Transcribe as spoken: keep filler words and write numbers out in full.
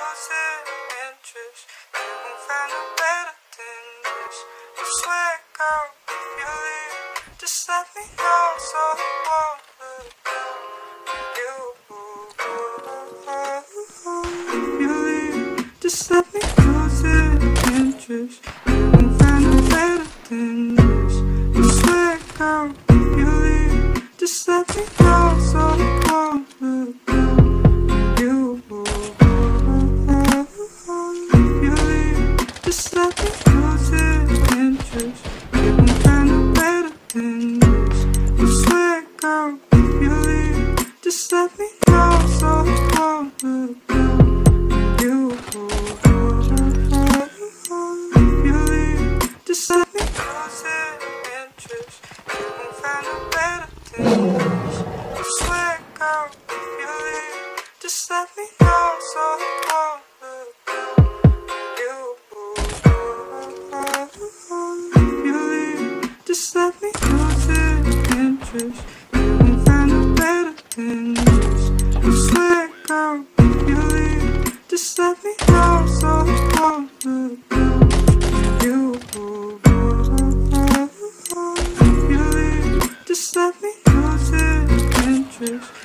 losing interest. You won't find a better than this. I swear, girl, if you leave, just let me know so I won't look down on you. If you leave, just let me lose interest. You won't find a better than this. I swear, girl, if you leave, just let me know so I won't look down on you. If you leave, just let me lose interest. You won't find a better than this. I swear, girl, if you leave, just let me know so I won't look down on you. If you leave, just let me lose interest. You won't find a better than this. I swear, girl, if you leave, just let me know so I won't look down on you. If you leave, just let me lose interest. You won't find a better than this. I swear, girl, if you leave, just let me know so I won't look down on you. If you leave, just let me lose interest.